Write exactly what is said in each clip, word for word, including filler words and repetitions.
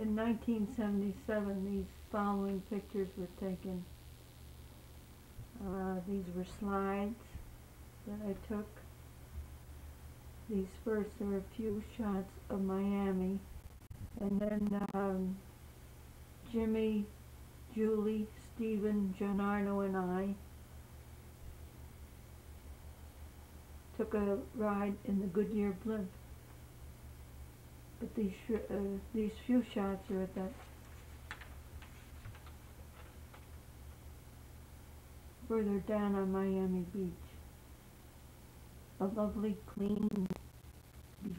In nineteen seventy-seven, these following pictures were taken. Uh, these were slides that I took. These first are a few shots of Miami. And then um, Jimmy, Julie, Stephen, Gennaro, and I took a ride in the Goodyear blimp. But these sh uh, these few shots are at that further down on Miami Beach. A lovely, clean beach.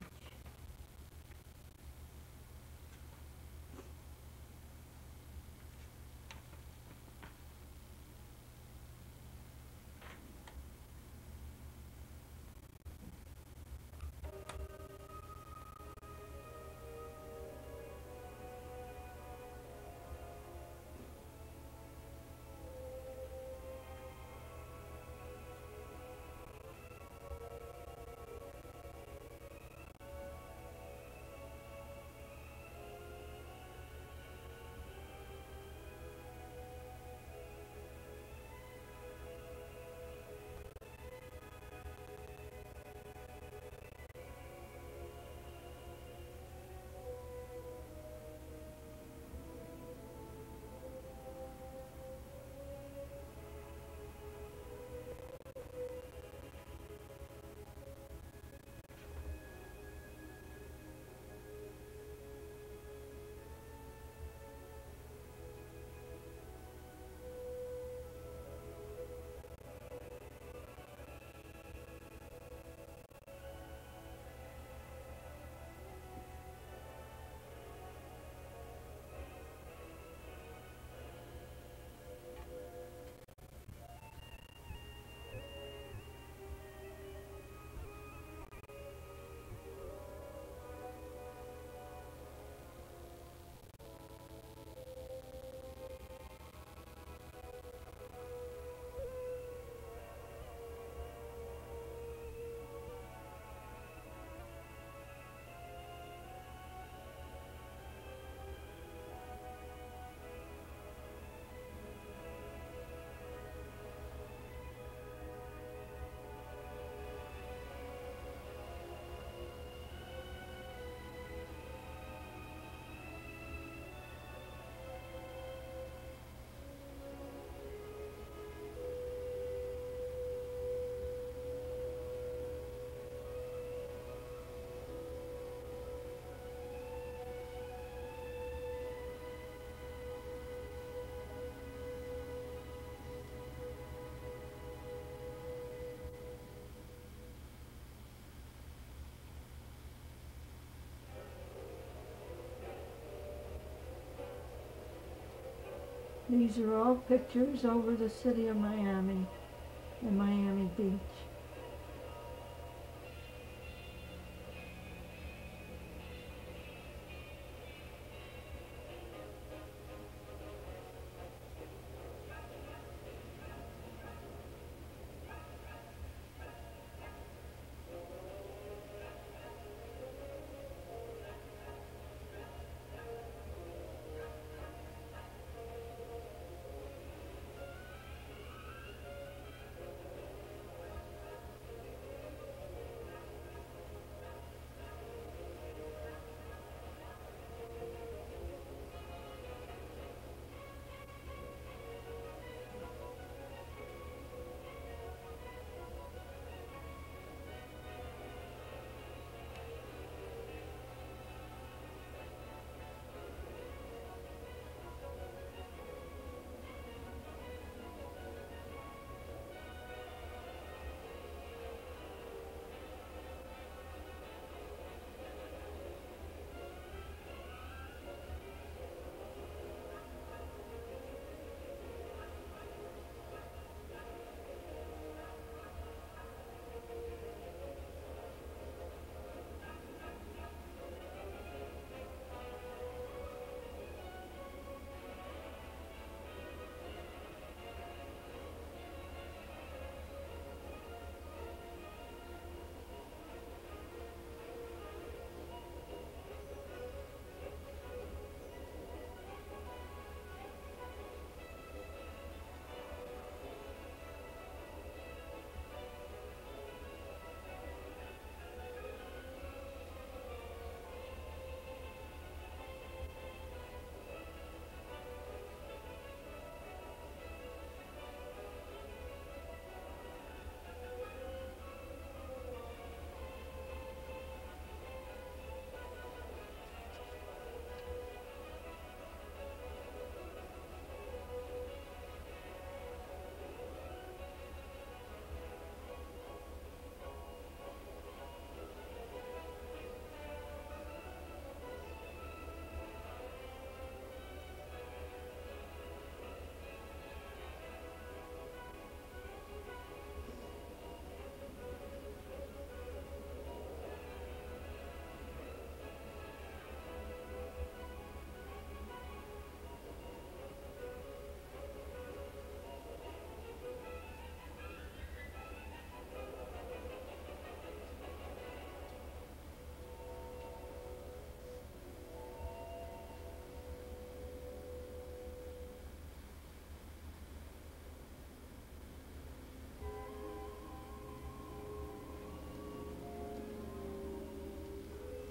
These are all pictures over the city of Miami and Miami Beach.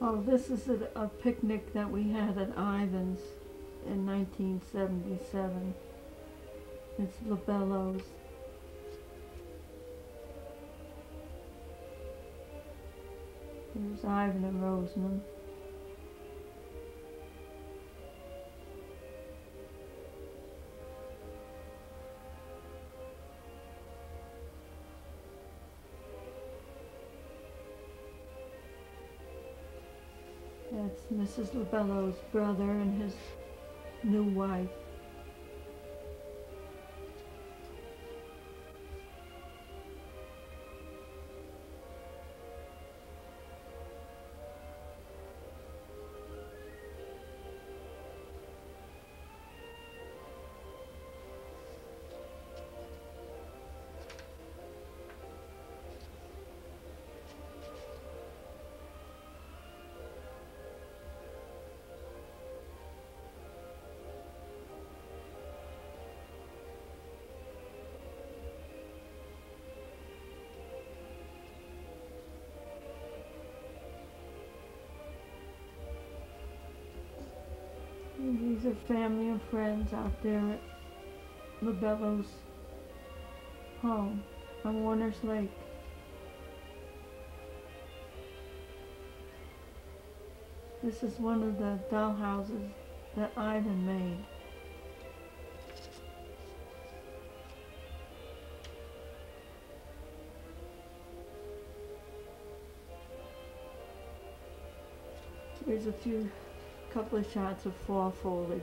Oh, this is a, a picnic that we had at Ivan's in nineteen seventy-seven. It's Labello's. Here's Ivan and Rosamond. That's Missus Labello's brother and his new wife. And these are family and friends out there at Labello's home on Warner's Lake. This is one of the doll houses that Ivan made. Here's a few couple of shots of fall foliage.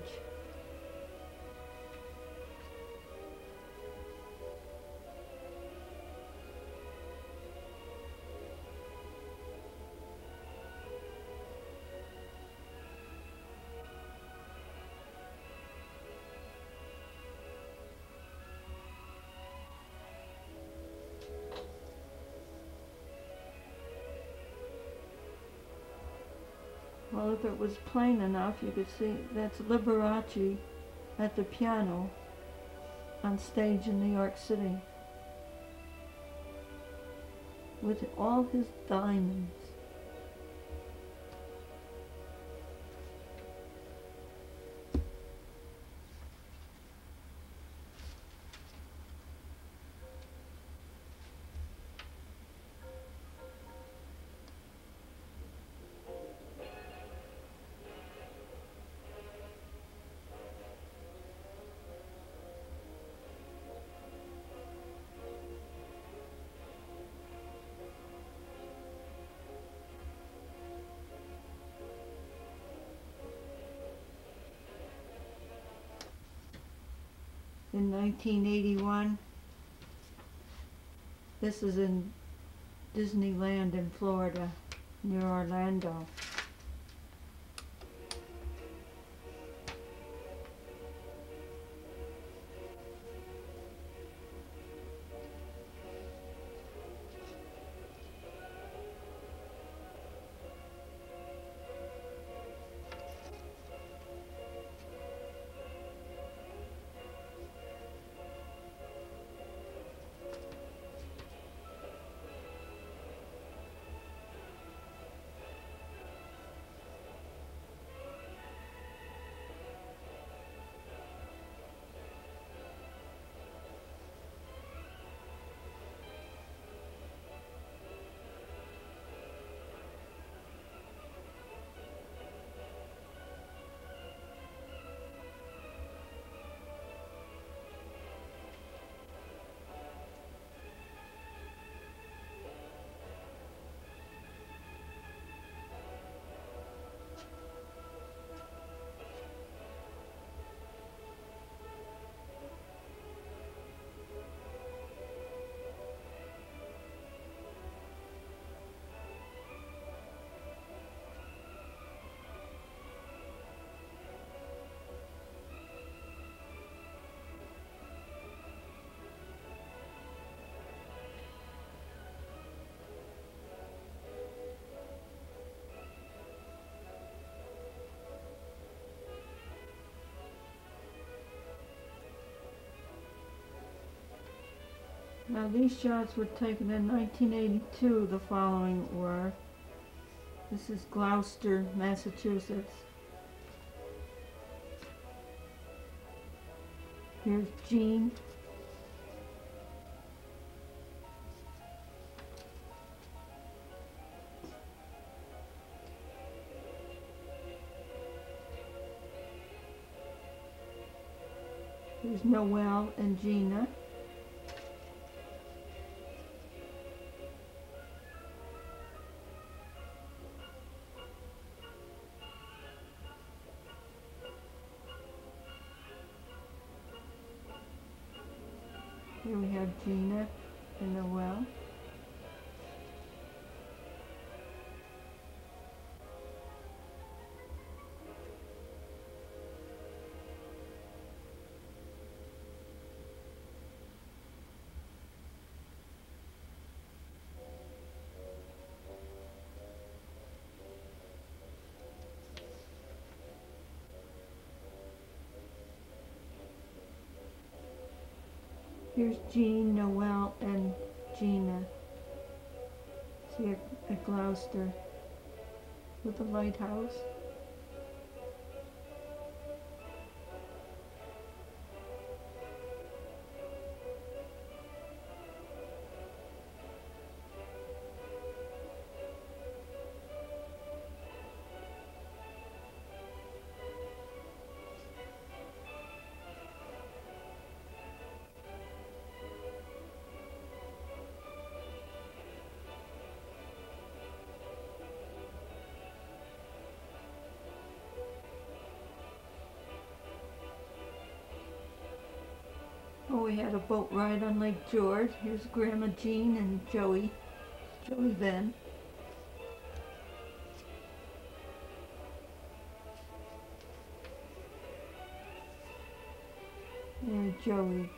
Well, if it was plain enough, you could see that's Liberace at the piano on stage in New York City with all his diamonds. In nineteen eighty-one, this is in Disneyland in Florida, near Orlando. Now these shots were taken in nineteen eighty-two, the following were. This is Gloucester, Massachusetts. Here's Jean. Here's Noel and Gina. Here we have Gina and Noel. Here's Jean, Noel, and Gina. See at, at Gloucester with the lighthouse. Oh, we had a boat ride on Lake George. Here's Grandma Jean and Joey, Joey Ben. There's Joey.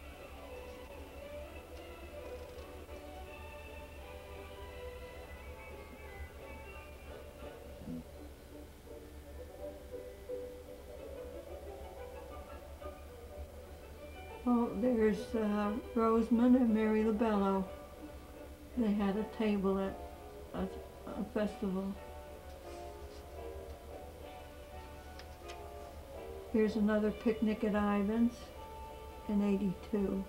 Oh, there's uh, Rosamond and Mary LaBello. They had a table at a, a festival. Here's another picnic at Ivan's in eighty-two.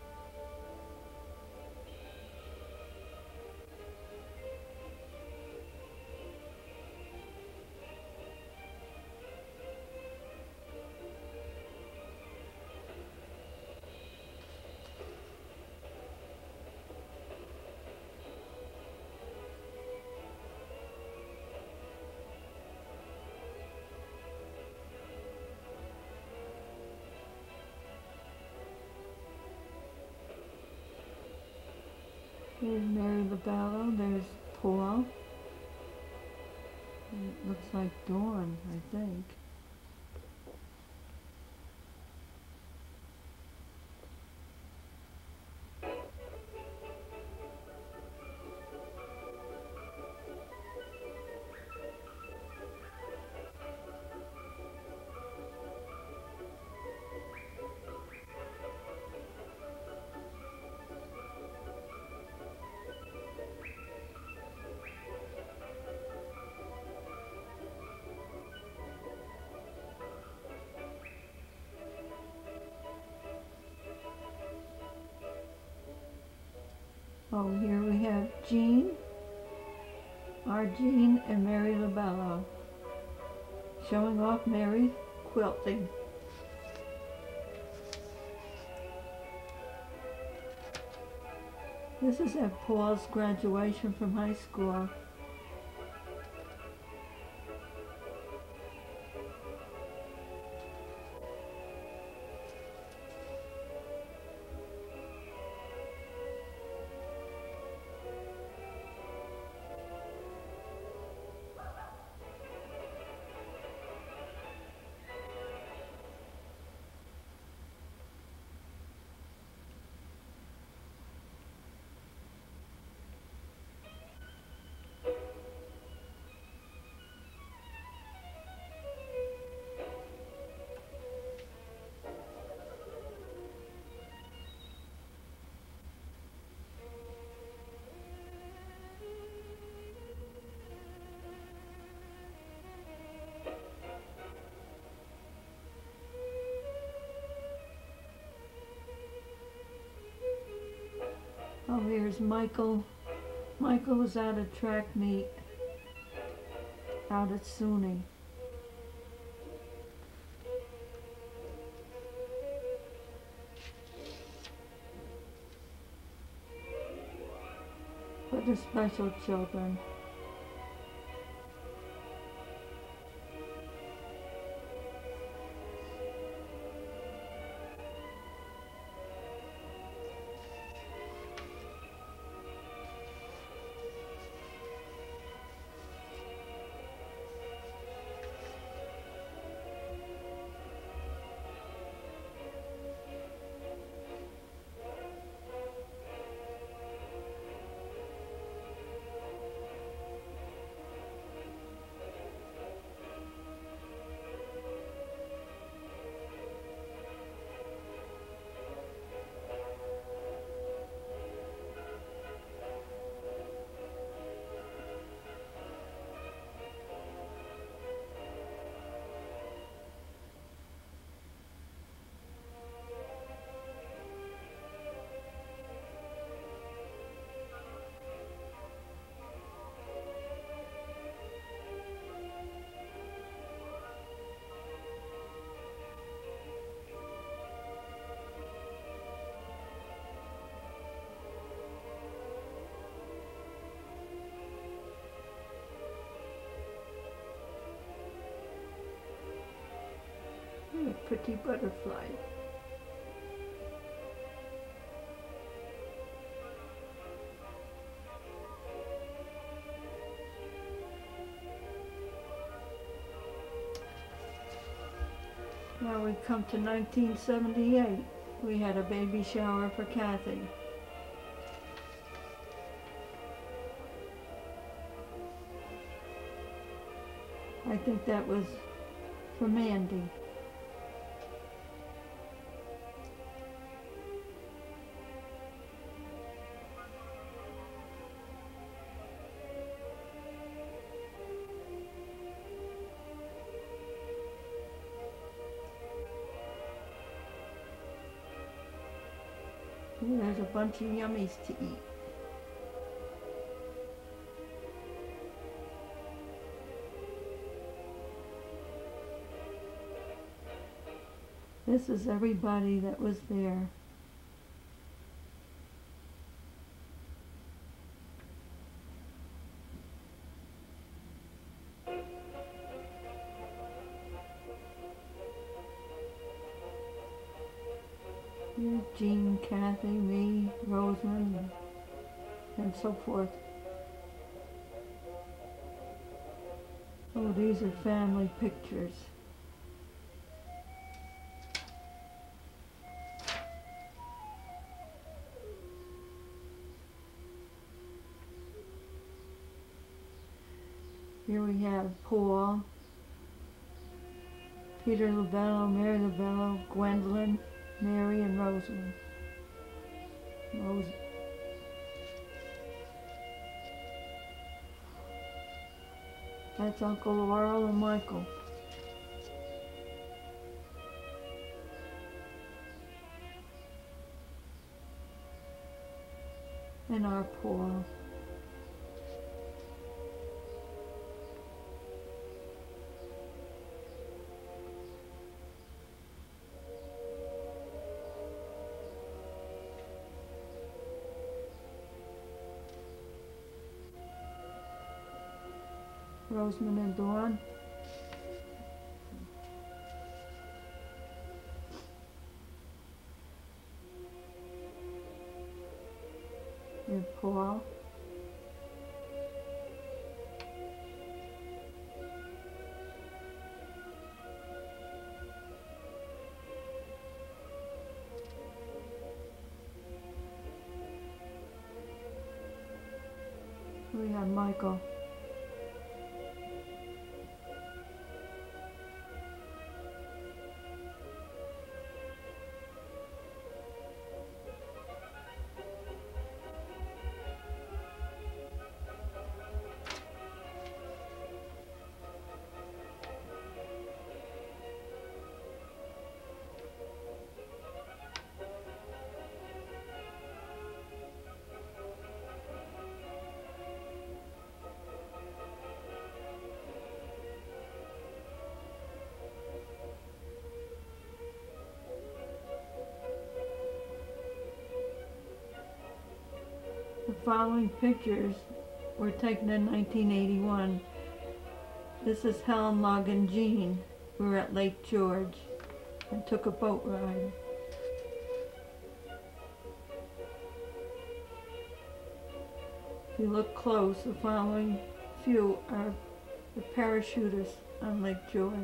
There's Mary LaBello, there's Paul. It looks like Dawn, I think. Oh, here we have Jean, our Jean and Mary LaBello, showing off Mary's quilting. This is at Paul's graduation from high school. Here's Michael. Michael was at a track meet out at SUNY. For the special children. A pretty butterfly. Now we come to nineteen seventy-eight. We had a baby shower for Kathy. I think that was for Mandy. Ooh, there's a bunch of yummies to eat. This is everybody that was there. Here's Jean, Kathy, me, Rosamond, and, and so forth. Oh, these are family pictures. Here we have Paul, Peter Labello, Mary Labello, Gwendolyn, Mary, and Rosamond. Rose. That's Uncle Laurel and Michael. And our Paul. Rosamond and Dawn. And Paul. We have Michael. following pictures were taken in nineteen eighty-one. This is Helen, Lug, and Jean. We were at Lake George and took a boat ride. If you look close, the following few are the parachutists on Lake George.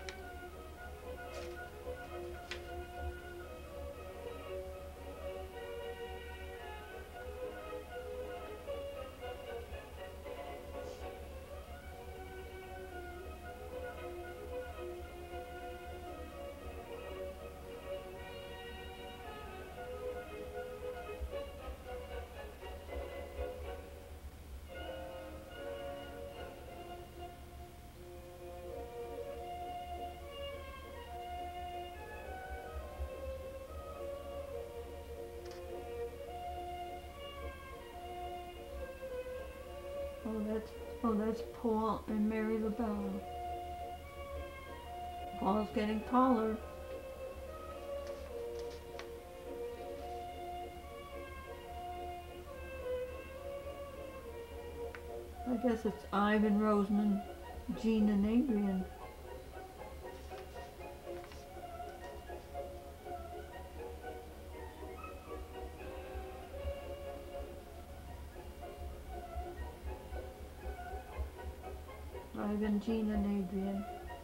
Oh, that's, oh, that's Paul and Mary LaBelle. Paul's getting taller. I guess it's Ivan, Rosamond, Jean, and Adrian. Ivan, Jean, and Adrian.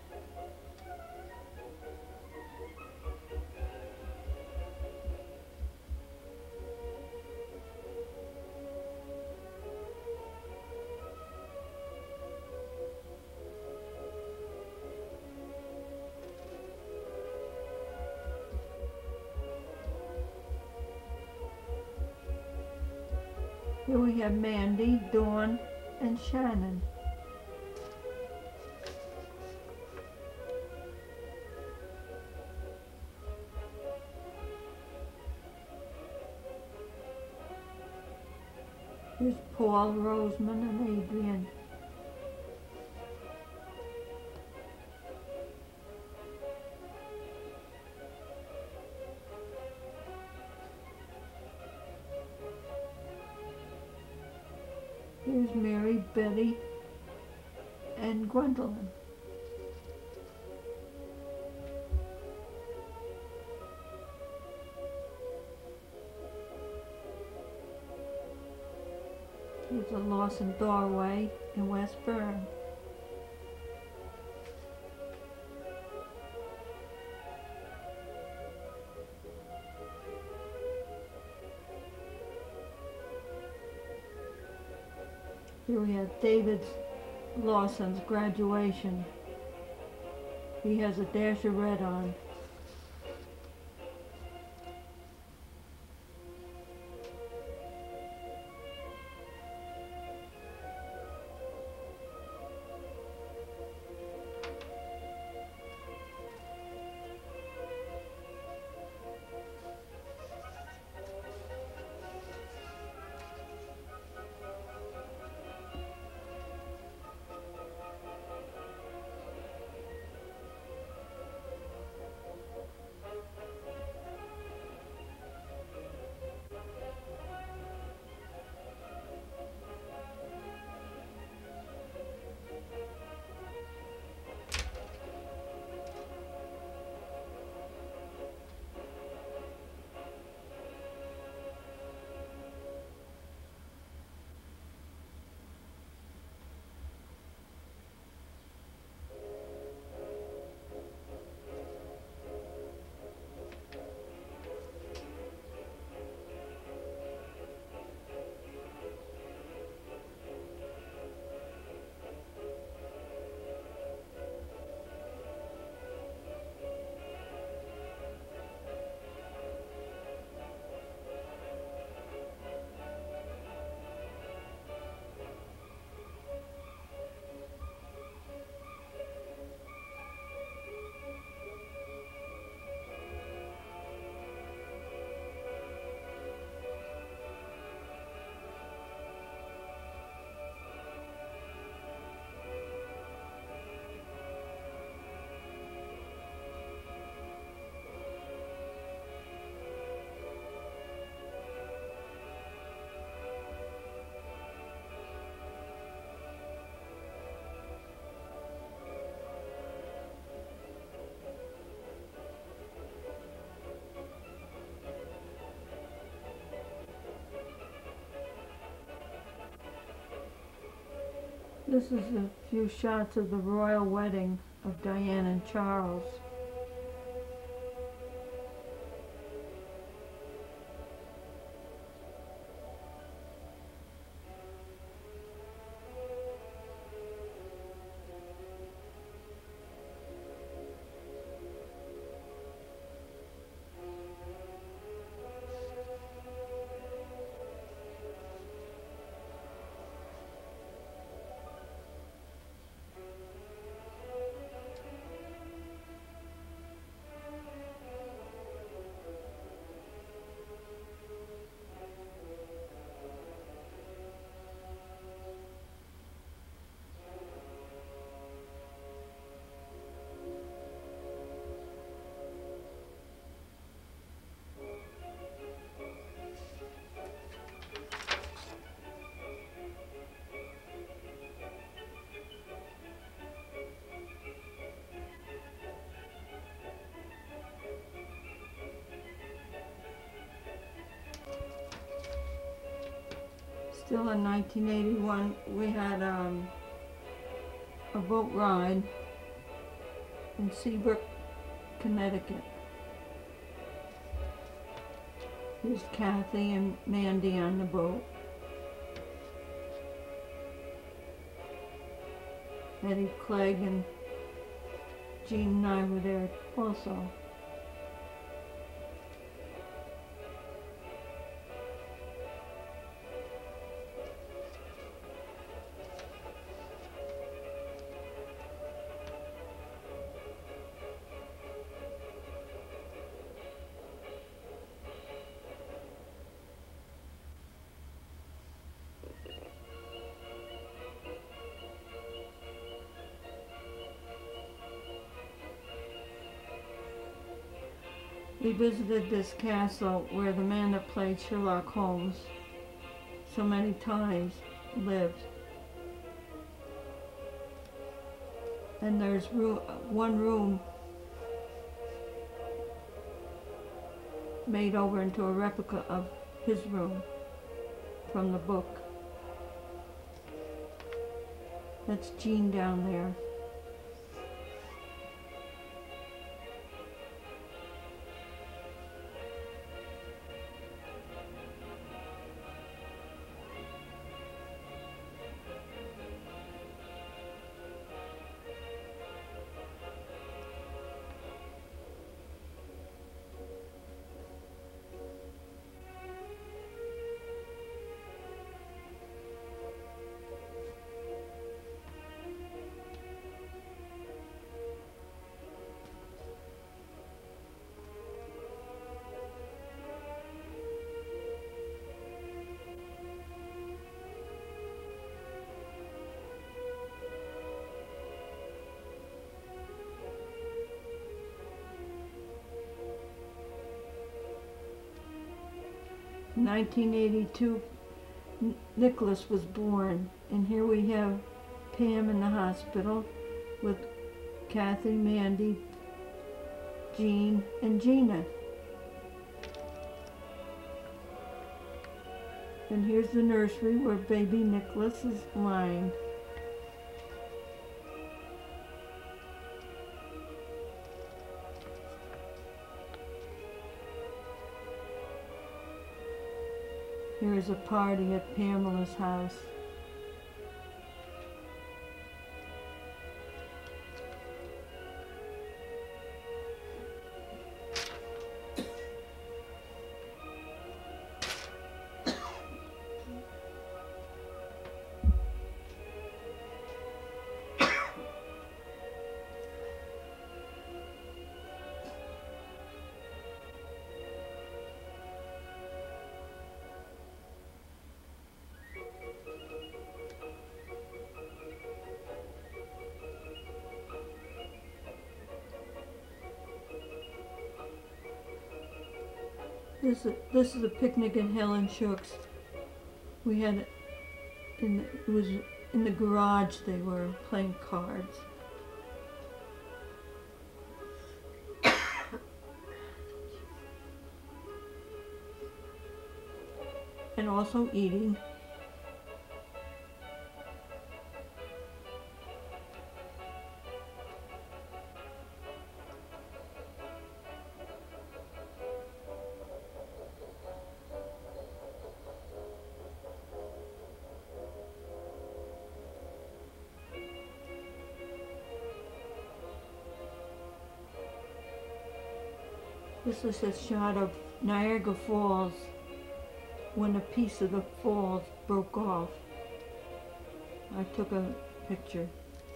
Here we have Mandy, Dawn, and Shannon. Here's Paul, Rosamond, and Adrian. Here's Mary, Betty, and Gwendolyn. Here's the Lawson doorway in West Bern. Here we have David Lawson's graduation. He has a dash of red on. This is a few shots of the royal wedding of Diane and Charles. Still in nineteen eighty-one, we had um, a boat ride in Seabrook, Connecticut. Here's Kathy and Mandy on the boat. Eddie Clegg and Jean and I were there also. We visited this castle where the man that played Sherlock Holmes so many times lived. And there's room, one room made over into a replica of his room from the book. That's Jean down there. In nineteen eighty-two, Nicholas was born, and here we have Pam in the hospital with Kathy, Mandy, Jean, and Gina. And here's the nursery where baby Nicholas is lying. Here is a party at Pamela's house. This is, this is a picnic at Helen Shook's. We had it in the, it was in the garage. They were playing cards. And also eating. This is a shot of Niagara Falls when a piece of the falls broke off. I took a picture.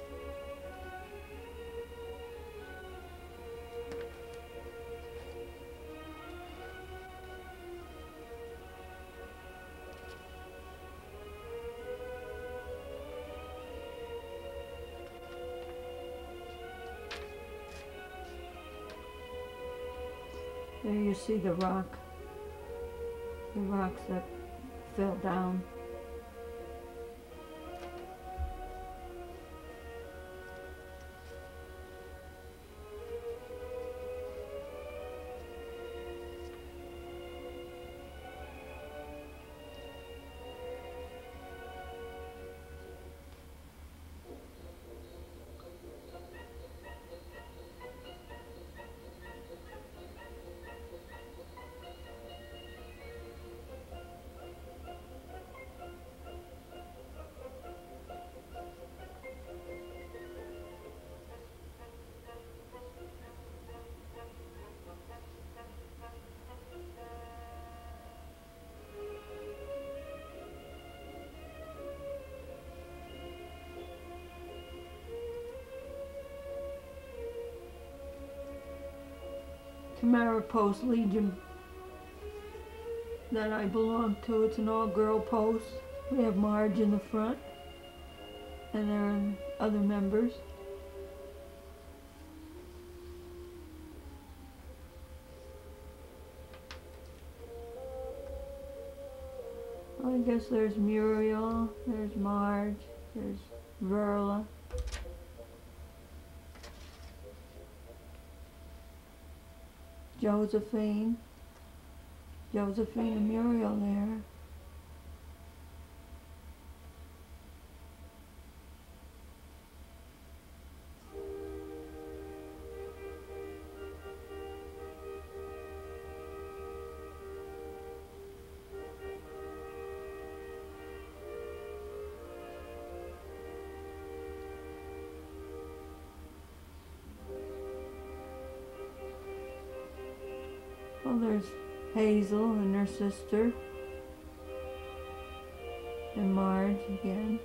There you see the rock, the rocks that fell down. Tamara Post Legion that I belong to. It's an all-girl post. We have Marge in the front, and there are other members. I guess there's Muriel, there's Marge, there's Verla. Josephine, Josephine and Muriel there. Well, there's Hazel and her sister, and Marge again.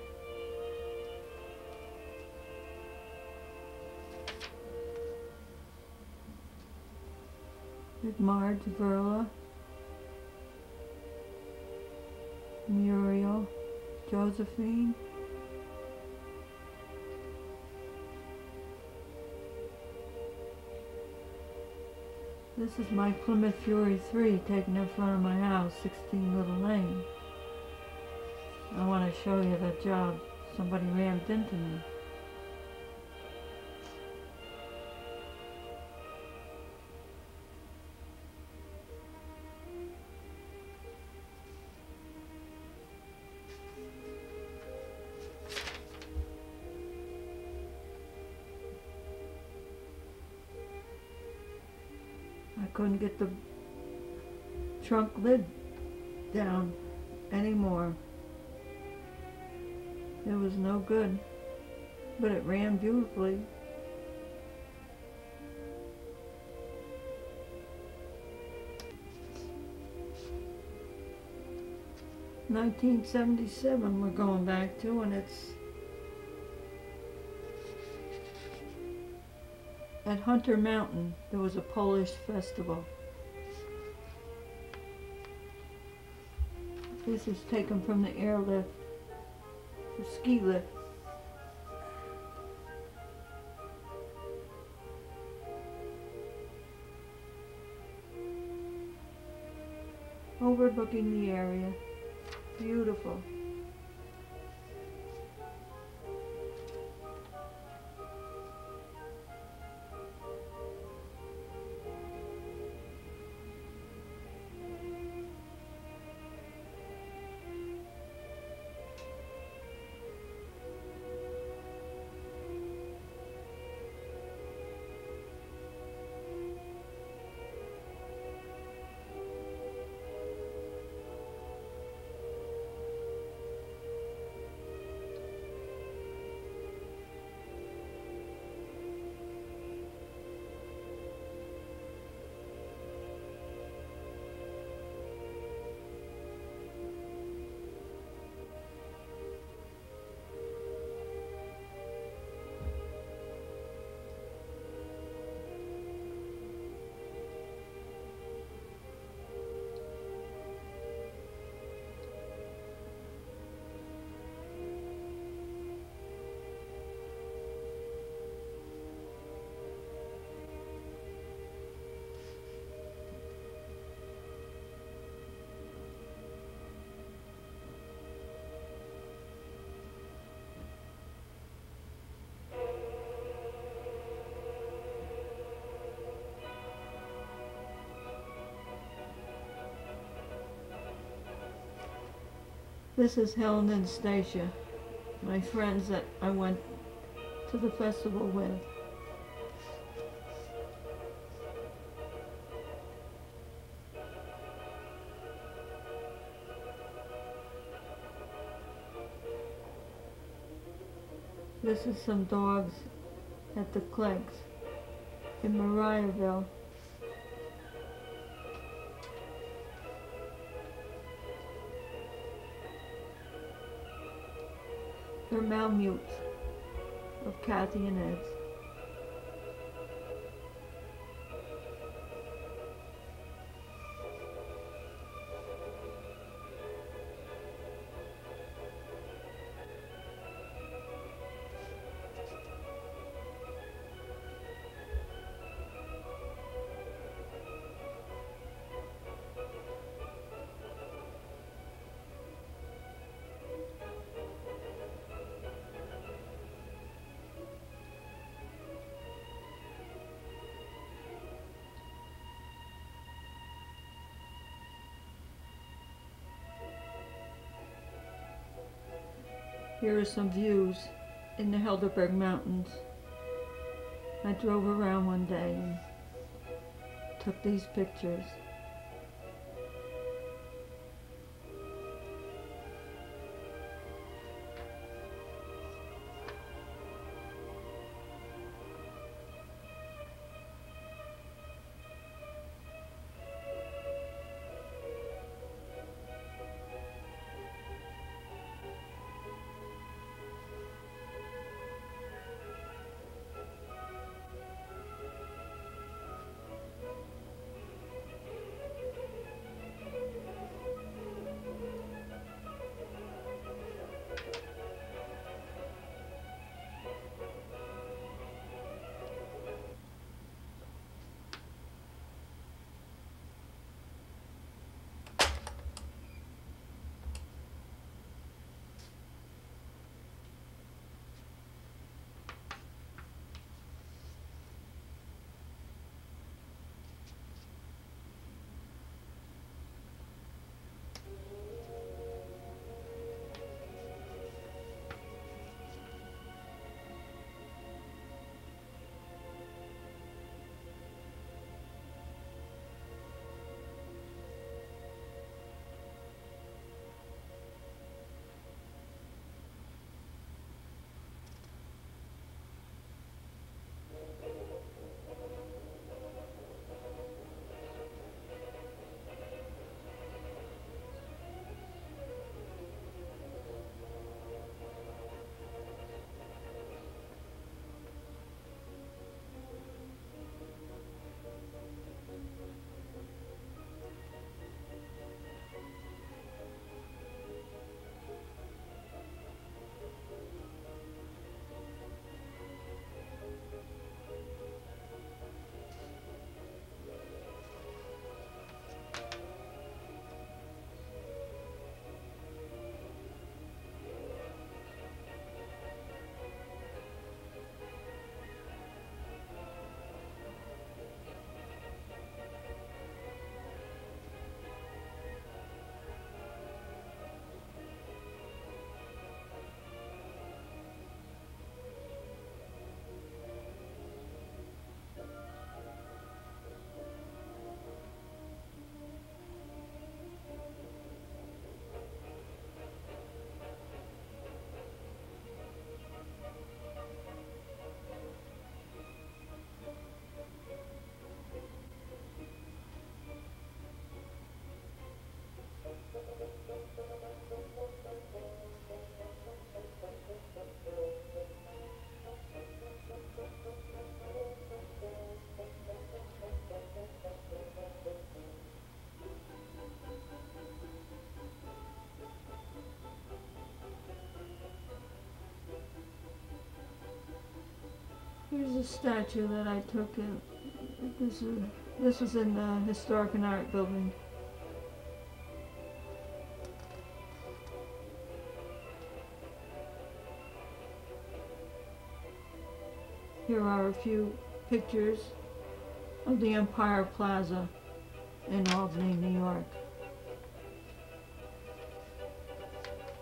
There's Marge, Verla, Muriel, Josephine. This is my Plymouth Fury three taken in front of my house, sixteen Little Lane. I want to show you that job. Somebody rammed into me. I couldn't get the trunk lid down anymore. It was no good, but it ran beautifully. nineteen seventy-seven we're going back to, and it's at Hunter Mountain. There was a Polish festival. This is taken from the airlift, the ski lift. Overlooking the area. Beautiful. This is Helen and Stacia, my friends that I went to the festival with. This is some dogs at the Cleggs in Mariahville. They're Malamutes of Kathy and Ed's. Here are some views in the Helderberg Mountains. I drove around one day and took these pictures. Here's a statue that I took in. This is this was in the Historic and Art Building. Here are a few pictures of the Empire Plaza in Albany, New York.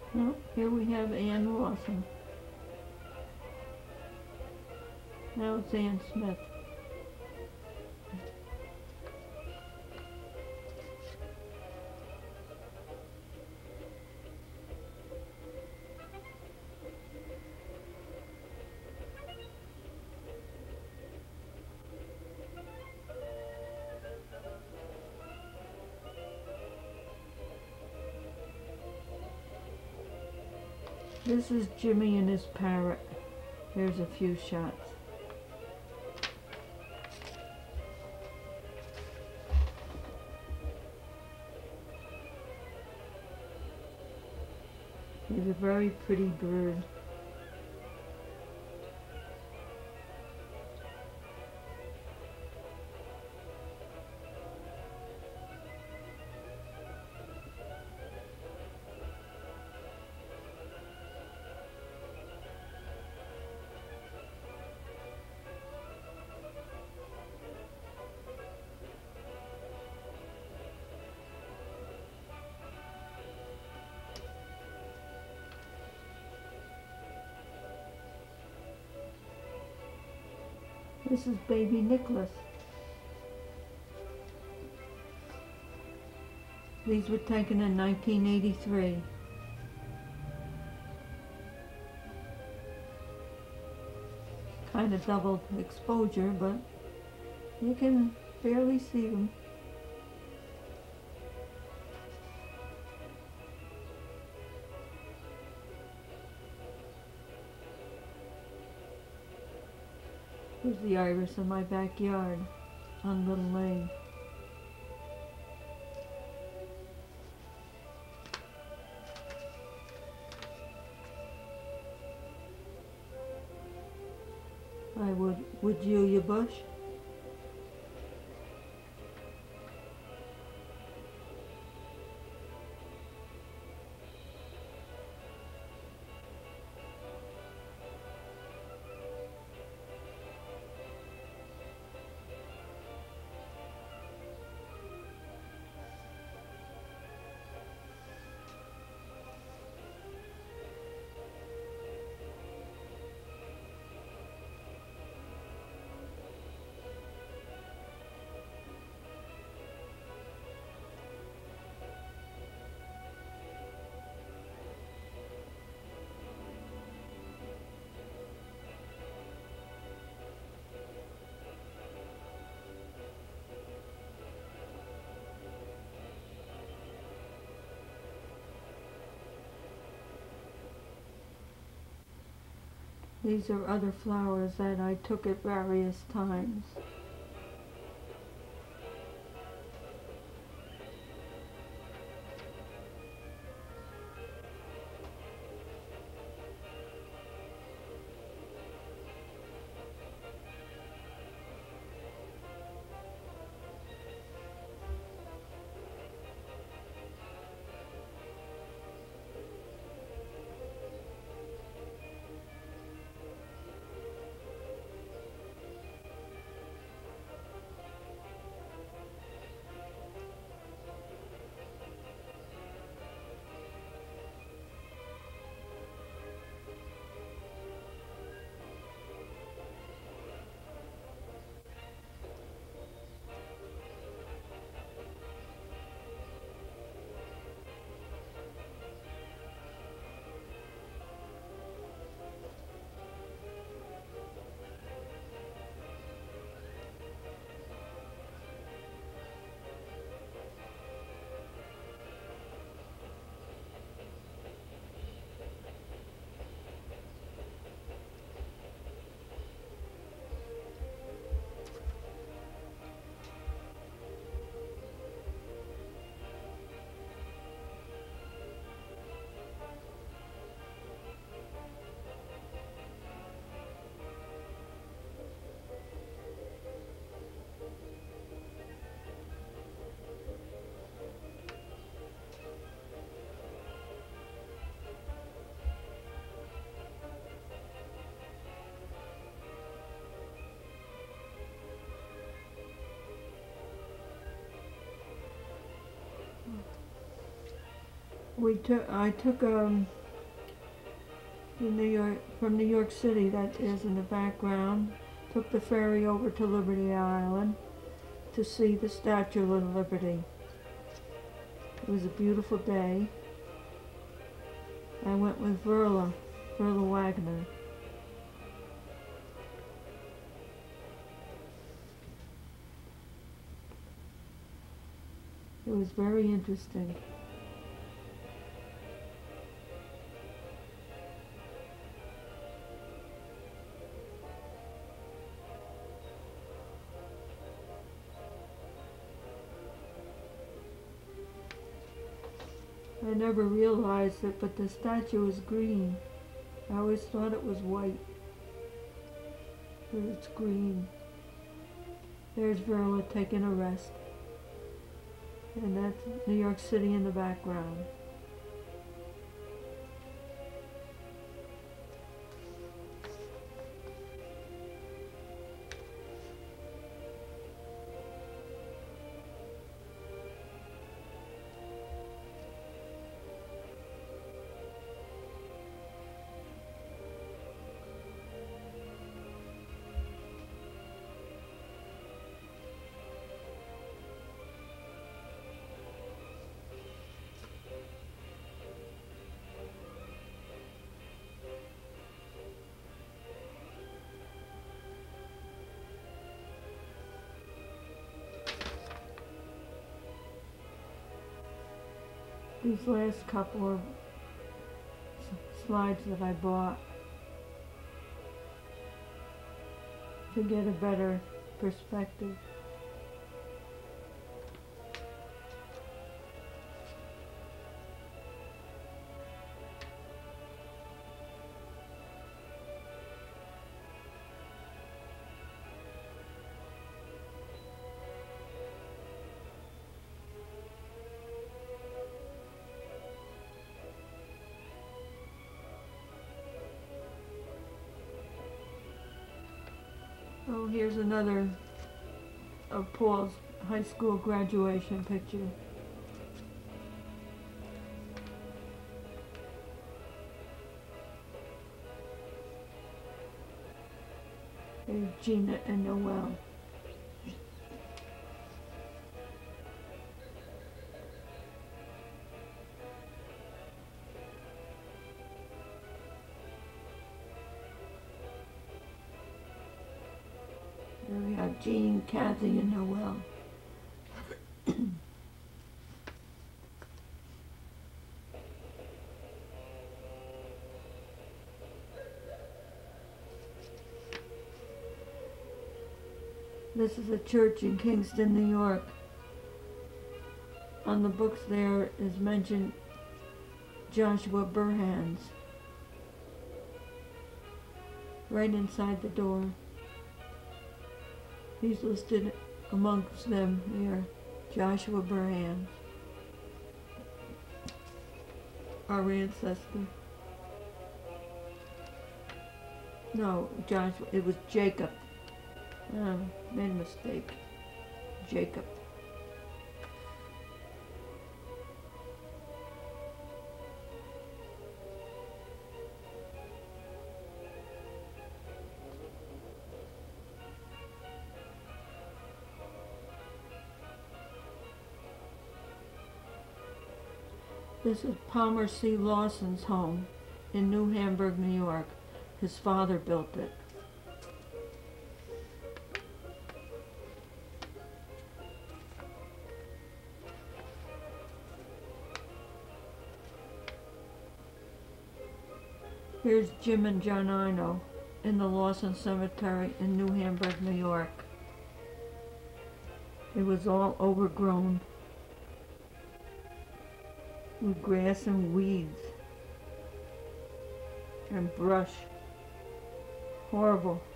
Well, here we have Ann Lawson. Now it's Ann Smith. This is Jimmy and his parrot. Here's a few shots. He's a very pretty bird. This is baby Nicholas. These were taken in nineteen eighty-three. Kind of double exposure, but you can barely see them. Here's the iris in my backyard on Little Lane. I would, would you, your bush? These are other flowers that I took at various times. We took, I took um, in New York, from New York City, that is in the background. Took the ferry over to Liberty Island to see the Statue of Liberty. It was a beautiful day. I went with Verla, Verla Wagner. It was very interesting. I never realized it, but the statue is green. I always thought it was white, but it's green. There's Verla taking a rest. And that's New York City in the background. These last couple of slides that I bought to get a better perspective. Oh, here's another of Paul's high school graduation picture. There's Gina and Noel. There we have Jean, Kathy, and Noel. This is a church in Kingston, New York. On the books there is mentioned Joshua Burhans. Right inside the door. He's listed amongst them here, Joshua Burhans, our ancestor. No, Joshua, it was Jacob. Oh, made a mistake. Jacob. This is Palmer C. Lawson's home in New Hamburg, New York. His father built it. Here's Jim and John Ino in the Lawson Cemetery in New Hamburg, New York. It was all overgrown with grass and weeds and brush. Horrible.